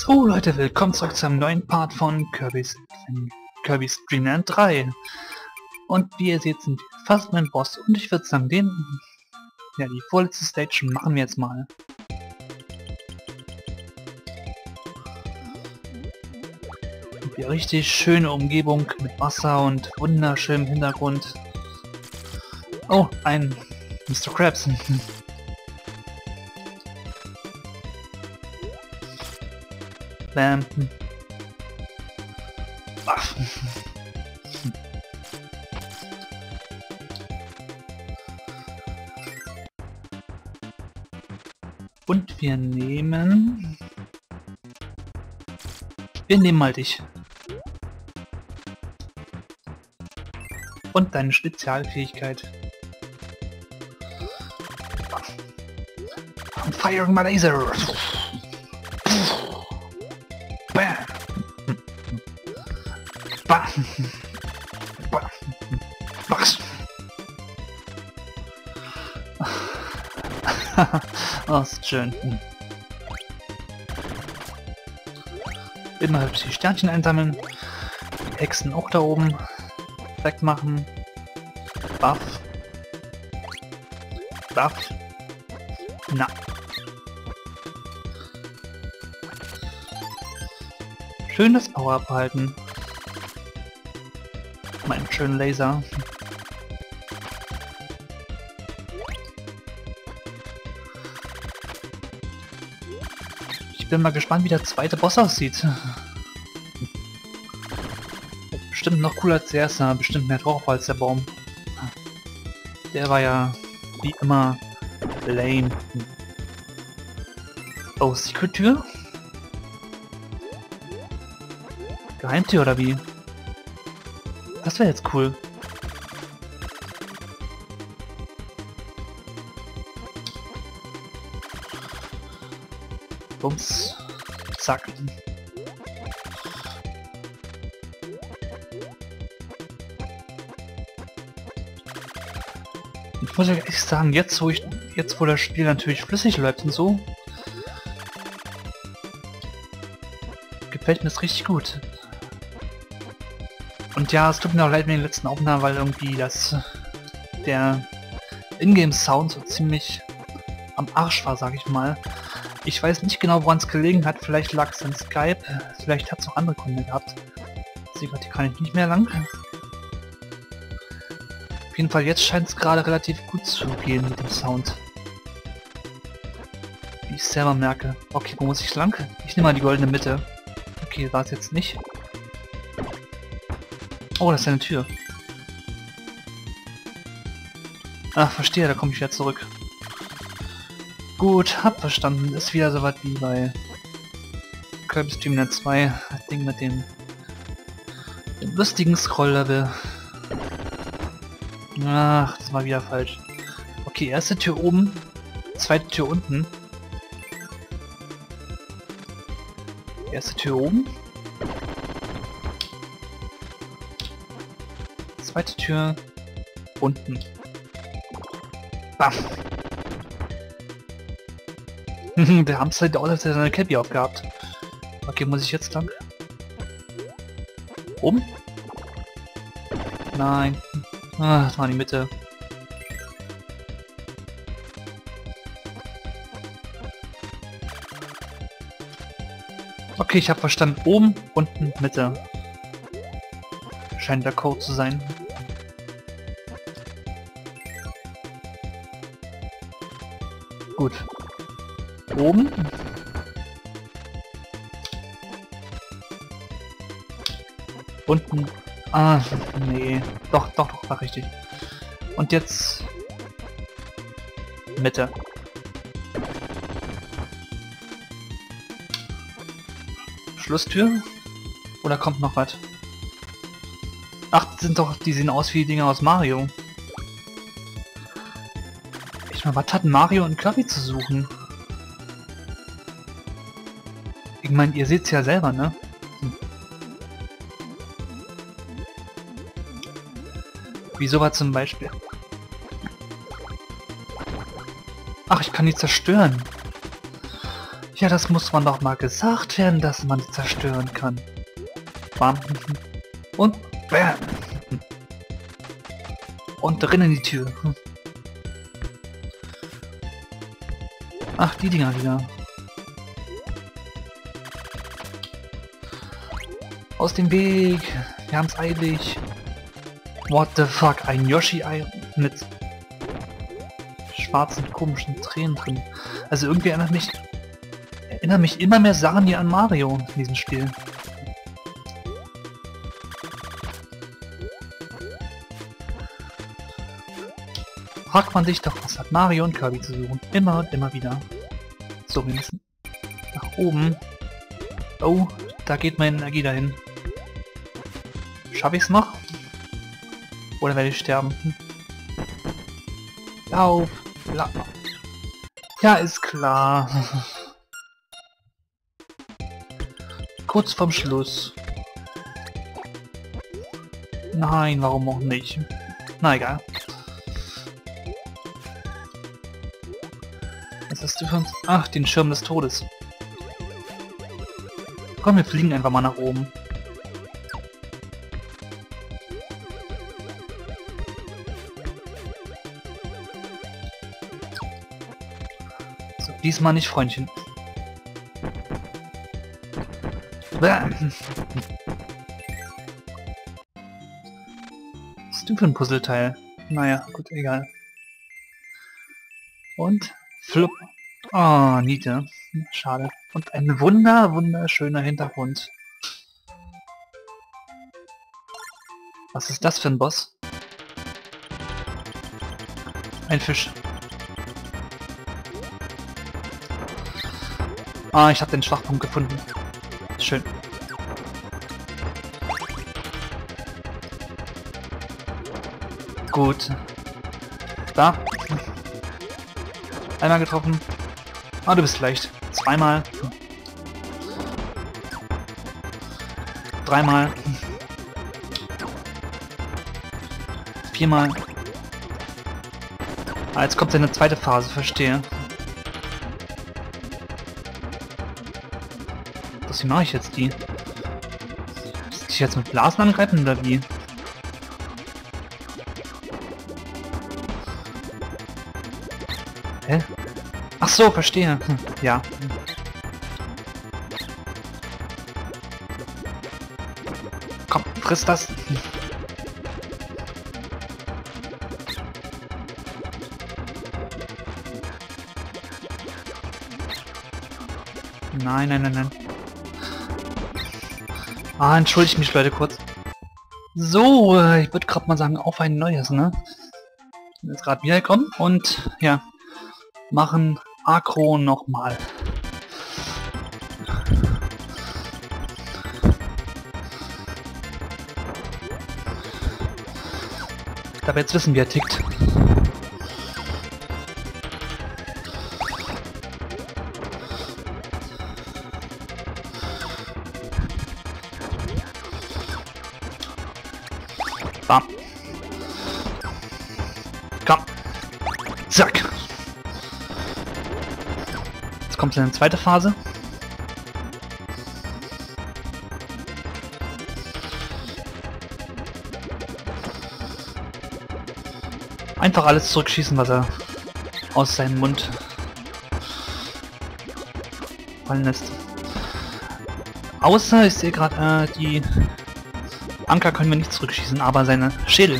So Leute, willkommen zurück zu einem neuen Part von Kirby's Dream Land 3. Und wie ihr seht, sind wir fast mein Boss und ich würde sagen, die vorletzte Stage machen wir jetzt mal. Die richtig schöne Umgebung mit Wasser und wunderschönem Hintergrund. Oh, ein Mr. Krabs. Bam. Ach. Und wir nehmen mal dich. Und deine Spezialfähigkeit. I'm firing my laser. Bam. Bam. Bam. Was? Oh, ist schön. Immer hübsch die Sternchen einsammeln. Die Hexen auch da oben wegmachen. Buff. Buff. Na. Schön das Power-Up halten. Meinen schönen Laser. Ich bin mal gespannt, wie der zweite Boss aussieht. Bestimmt noch cooler als der erste, bestimmt mehr drauf als der Baum. Der war ja wie immer lame. Oh, Secret-Tür? Geheimtür oder wie? Das wäre jetzt cool. Bums. Zack. Ich muss ja ehrlich sagen, jetzt wo das Spiel natürlich flüssig läuft und so, gefällt mir das richtig gut. Und ja, es tut mir auch leid mit den letzten Aufnahmen, weil irgendwie der Ingame-Sound so ziemlich am Arsch war, sag ich mal. Ich weiß nicht genau, woran es gelegen hat. Vielleicht lag es an Skype, vielleicht hat es auch andere Gründe gehabt. Die kann ich nicht mehr lang. Auf jeden Fall, jetzt scheint es gerade relativ gut zu gehen mit dem Sound. Wie ich selber merke. Okay, wo muss ich lang? Ich nehme mal die goldene Mitte. Okay, war es jetzt nicht. Oh, das ist eine Tür. Ach, verstehe, da komme ich wieder zurück. Gut, hab verstanden. Ist wieder so was wie bei Kirby's Dream Land 2. Das Ding mit dem lustigen Scroll-Level. Ach, das war wieder falsch. Okay, erste Tür oben, zweite Tür unten. Erste Tür oben. Zweite Tür unten. Bam. Der Hamster dauert, als er seine Cappy aufgehabt. Okay, muss ich jetzt lang? Oben? Nein. Ah, das war die Mitte. Okay, ich habe verstanden. Oben, unten, Mitte. Scheint der Code zu sein. Gut. Oben. Unten. Ah, nee. Doch, war richtig. Und jetzt Mitte. Schlusstür? Oder kommt noch was? Ach, die sehen aus wie die Dinger aus Mario. Ich meine, was hat Mario und Kirby zu suchen? Ich meine, ihr seht's ja selber, ne? Wieso war zum Beispiel? Ach, ich kann die zerstören. Ja, das muss man doch mal gesagt werden, dass man sie zerstören kann. Bam. Und bam. Und drin in die Tür. Ach, die Dinger wieder. Aus dem Weg. Wir haben's eilig. What the fuck? Ein Yoshi-Ei mit schwarzen, komischen Tränen drin. Also irgendwie erinnert mich immer mehr Sachen hier an Mario in diesem Spiel. Fragt man sich doch, was hat Mario und Kirby zu suchen? Immer und immer wieder. So, wir müssen nach oben. Oh, da geht meine Energie dahin. Schaffe ich es noch? Oder werde ich sterben? Lauf! Ja, ist klar. Kurz vorm Schluss. Nein, warum auch nicht? Na egal. Was hast du für uns? Ach, den Schirm des Todes. Komm, wir fliegen einfach mal nach oben. So, diesmal nicht, Freundchen. Was ist denn für ein Puzzleteil? Naja, gut, egal. Und flupp. Oh, Niete. Schade. Und ein wunderschöner Hintergrund. Was ist das für ein Boss? Ein Fisch. Ah, ich habe den Schwachpunkt gefunden. Schön. Gut. Da. Einmal getroffen. Ah, du bist leicht. Zweimal. Dreimal. Viermal. Ah, jetzt kommt eine zweite Phase, verstehe. Wie mache ich jetzt die? Muss ich jetzt mit Blasen angreifen oder wie? Hä? Ach so, verstehe. Ja. Komm, friss das. Nein, nein, nein, nein. Ah, entschuldigt mich Leute kurz. So, ich würde gerade mal sagen, auf ein neues, ne? Jetzt gerade wiederkommen und ja, machen Akro nochmal. Aber jetzt wissen wir, er tickt. Bam. Komm. Zack. Jetzt kommt eine zweite Phase. Einfach alles zurückschießen, was er aus seinem Mund fallen lässt. Außer, ich sehe gerade, die Anker können wir nicht zurückschießen, aber seine Schädel.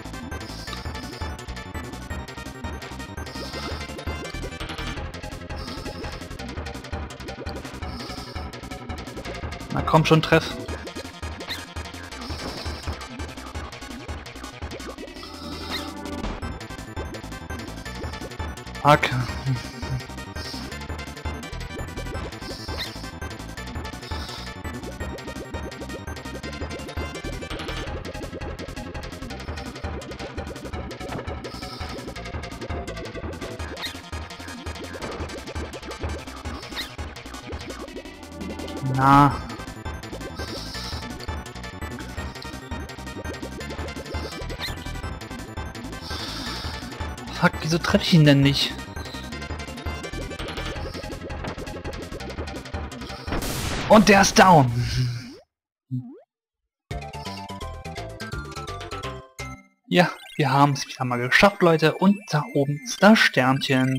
Na komm schon, treff. Fuck. Na. Fuck, wieso treffe ich ihn denn nicht? Und der ist down. Ja, wir haben es wieder mal geschafft, Leute. Und da oben ist das Sternchen.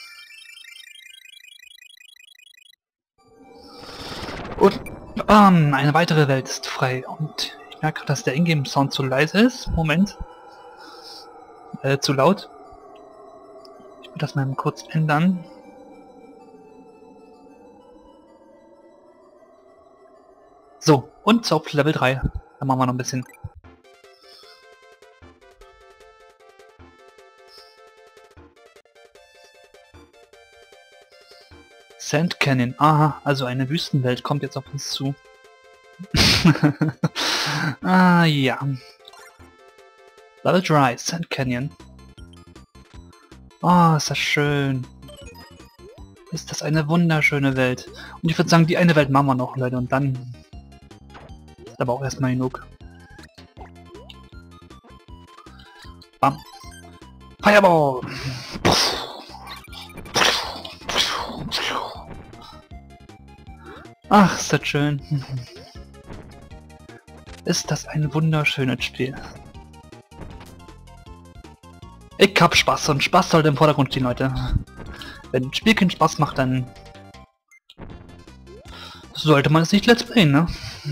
Und eine weitere Welt ist frei. Und ich merke, dass der Ingame-Sound zu leise ist. Moment. Zu laut. Ich will das mal kurz ändern. So, und auf Level 3. Da machen wir noch ein bisschen. Sand Canyon. Aha, also eine Wüstenwelt kommt jetzt auf uns zu. Ah, ja. Level 3, Sand Canyon. Oh, ist das schön. Ist das eine wunderschöne Welt. Und ich würde sagen, die eine Welt machen wir noch, Leute, und dann ist aber auch erstmal genug. Bam. Fireball! Ach, ist das schön. Ist das ein wunderschönes Spiel. Ich hab Spaß und Spaß sollte im Vordergrund stehen, Leute. Wenn ein Spiel keinen Spaß macht, dann sollte man es nicht let's playen, ne?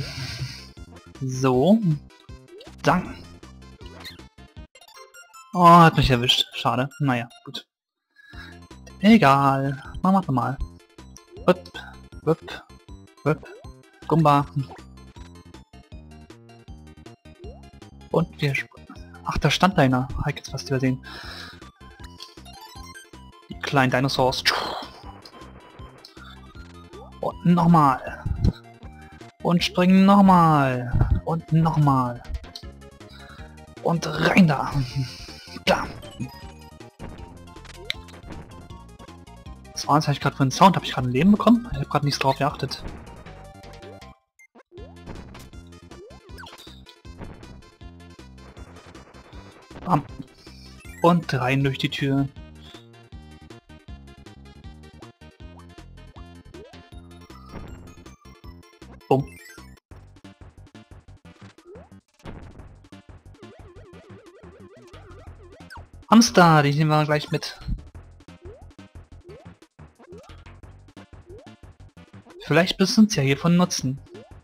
So. Dann. Oh, hat mich erwischt. Schade. Naja, gut. Egal. Machen wir mal. Wupp, wupp, wupp. Gumba. Und wir... Ach, da stand einer. Habe ich jetzt fast übersehen. Die kleinen Dinosaurs. Und nochmal. Und springen nochmal. Und nochmal. Und rein da. Da. Was war das? Habe ich gerade für einen Sound? Habe ich gerade ein Leben bekommen? Ich habe gerade nichts drauf geachtet. Bam. Und rein durch die Tür. Bumm. Hamster, die nehmen wir gleich mit. Vielleicht bist du uns ja hiervon nutzen.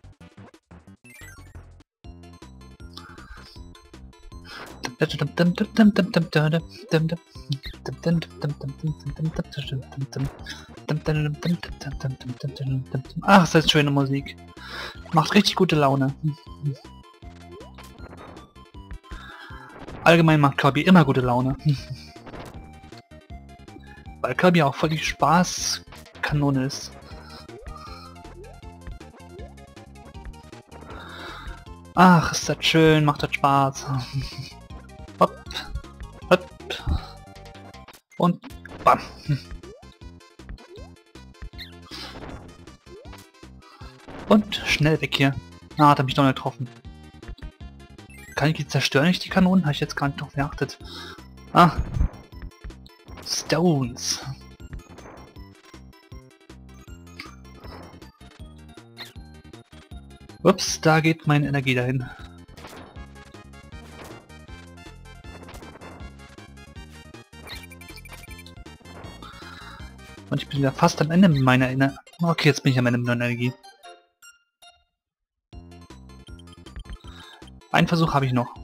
Ach, das ist schöne Musik. Macht richtig gute Laune. Allgemein macht Kirby immer gute Laune. Weil Kirby auch voll die Spaßkanone ist. Ach, ist das schön, macht das Spaß. Hopp, hopp. Und bam. Und schnell weg hier. Ah, hat er mich doch nicht getroffen. Kann ich die zerstören, nicht die Kanonen? Habe ich jetzt gar nicht drauf geachtet. Ah. Stones. Ups, da geht meine Energie dahin. Und ich bin wieder fast am Ende meiner Energie. Okay, jetzt bin ich am Ende meiner Energie. Einen Versuch habe ich noch.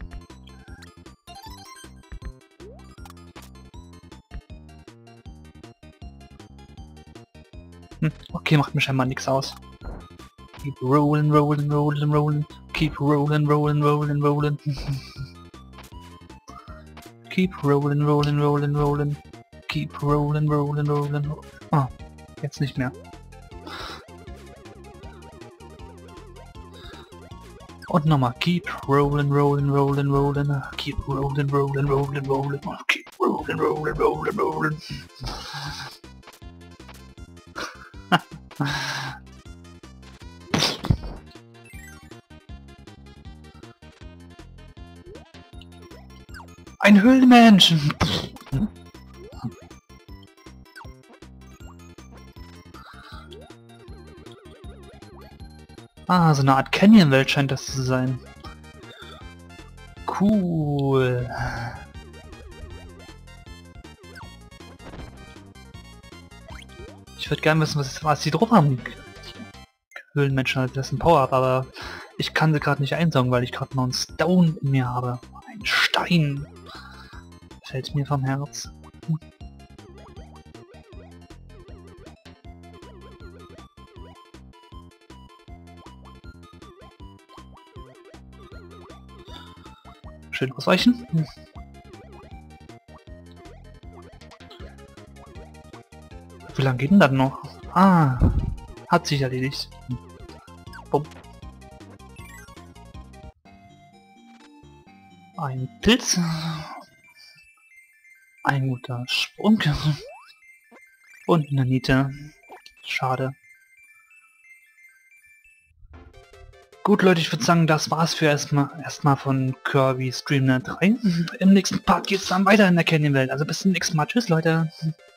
Okay, macht mir scheinbar nichts aus. Keep rolling, rolling, rolling, rolling. Keep rolling, rolling, rolling, rolling. Keep rolling, rolling, rolling, rolling. Keep rolling, rolling, rolling. Ah, jetzt nicht mehr. Und nochmal. Keep rolling, rolling, rolling, rolling. Keep rolling, rolling, rolling, rolling. Keep rolling, rolling, rolling, rolling. Ein Höhlenmensch! Ah, so eine Art Canyon-Welt scheint das zu sein. Cool. Ich würde gerne wissen, was die drauf haben. Höhlenmenschen, halt, das ist ein Power-Up, aber ich kann sie gerade nicht einsaugen, weil ich gerade noch einen Stone in mir habe. Ein Stein. Fällt mir vom Herz. Schön ausweichen. Wie lange geht denn das noch? Ah, hat sich erledigt. Bumm. Ein Pilz. Ein guter Sprung. Und eine Niete. Schade. Gut Leute, ich würde sagen, das war's für erstmal von Kirby Stream Net 3. Im nächsten Part geht's dann weiter in der Canyon-Welt. Also bis zum nächsten Mal. Tschüss Leute.